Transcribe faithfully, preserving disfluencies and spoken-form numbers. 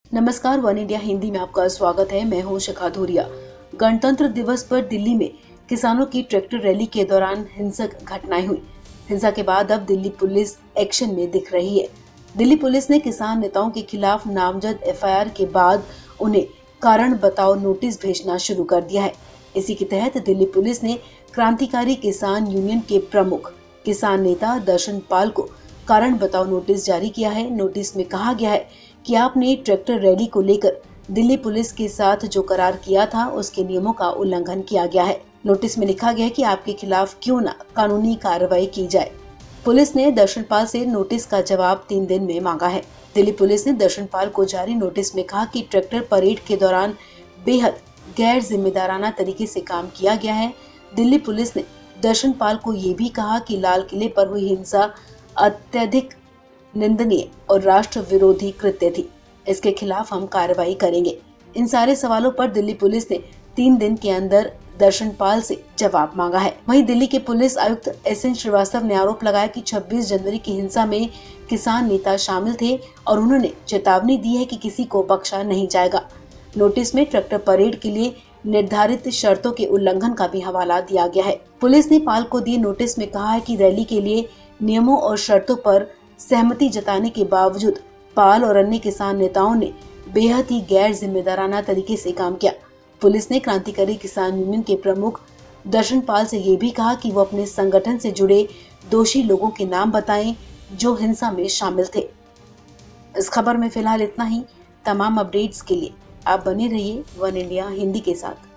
नमस्कार, one India Hindi में आपका स्वागत है। मैं हूं शिखा धूरिया। गणतंत्र दिवस पर दिल्ली में किसानों की ट्रैक्टर रैली के दौरान हिंसक घटनाएं हुई। हिंसा के बाद अब दिल्ली पुलिस एक्शन में दिख रही है। दिल्ली पुलिस ने किसान नेताओं के खिलाफ नामजद एफ आई आर के बाद उन्हें कारण बताओ नोटिस भेजना शुरू कर दिया है। इसी के तहत दिल्ली पुलिस ने क्रांतिकारी किसान यूनियन के प्रमुख किसान नेता दर्शन पाल को कारण बताओ नोटिस जारी किया है। नोटिस में कहा गया है कि आपने ट्रैक्टर रैली को लेकर दिल्ली पुलिस के साथ जो करार किया था उसके नियमों का उल्लंघन किया गया है। नोटिस में लिखा गया है कि आपके खिलाफ क्यों न कानूनी कार्रवाई की जाए। पुलिस ने दर्शनपाल से नोटिस का जवाब तीन दिन में मांगा है। दिल्ली पुलिस ने दर्शनपाल को जारी नोटिस में कहा कि ट्रैक्टर परेड के दौरान बेहद गैर जिम्मेदाराना तरीके से काम किया गया है। दिल्ली पुलिस ने दर्शनपाल को ये भी कहा कि लाल किले पर हुई हिंसा अत्यधिक निंदनीय और राष्ट्र विरोधी कृत्य थी। इसके खिलाफ हम कार्रवाई करेंगे। इन सारे सवालों पर दिल्ली पुलिस ने तीन दिन के अंदर दर्शनपाल से जवाब मांगा है। वहीं दिल्ली के पुलिस आयुक्त एस एन श्रीवास्तव ने आरोप लगाया कि छब्बीस जनवरी की हिंसा में किसान नेता शामिल थे और उन्होंने चेतावनी दी है कि किसी को बख्शा नहीं जाएगा। नोटिस में ट्रैक्टर परेड के लिए निर्धारित शर्तों के उल्लंघन का भी हवाला दिया गया है। पुलिस ने पाल को दिए नोटिस में कहा है कि रैली के लिए नियमों और शर्तों पर सहमति जताने के बावजूद पाल और अन्य किसान नेताओं ने बेहद ही गैर जिम्मेदाराना तरीके से काम किया। पुलिस ने क्रांतिकारी किसान यूनियन के प्रमुख दर्शन पाल से ये भी कहा कि वो अपने संगठन से जुड़े दोषी लोगों के नाम बताएं जो हिंसा में शामिल थे। इस खबर में फिलहाल इतना ही। तमाम अपडेट्स के लिए आप बने रहिए वन इंडिया हिंदी के साथ।